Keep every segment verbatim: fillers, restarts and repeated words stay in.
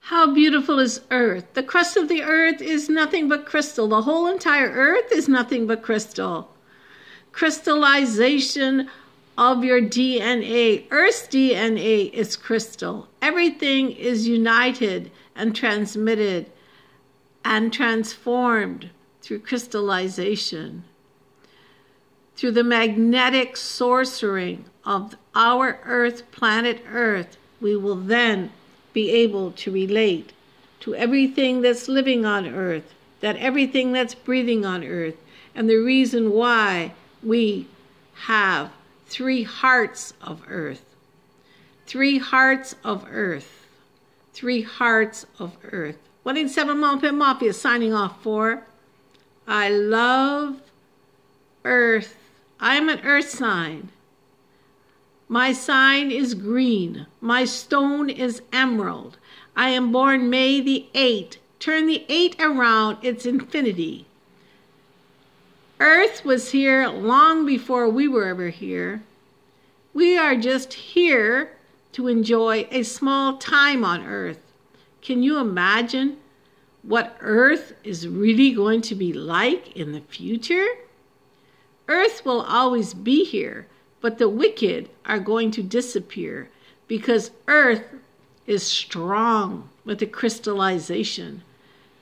How beautiful is earth. The crust of the earth is nothing but crystal. The whole entire earth is nothing but crystal. Crystallization of your D N A. Earth's D N A is crystal. Everything is united and transmitted and transformed through crystallization. Through the magnetic sorcering of our earth, planet Earth, we will then be able to relate to everything that's living on earth, that everything that's breathing on earth, and the reason why we have three hearts of earth, three hearts of earth, three hearts of earth. one eight seven Mom Pit Mafia signing off for I love earth. I'm an earth sign. My sign is green. My stone is emerald. I am born May the eighth. Turn the eight around, it's infinity. Earth was here long before we were ever here. We are just here to enjoy a small time on earth. Can you imagine what earth is really going to be like in the future? Earth will always be here, but the wicked are going to disappear because earth is strong with the crystallization.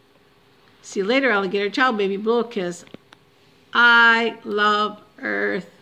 See you later, alligator. Ciao, baby. Blow a kiss. I love earth.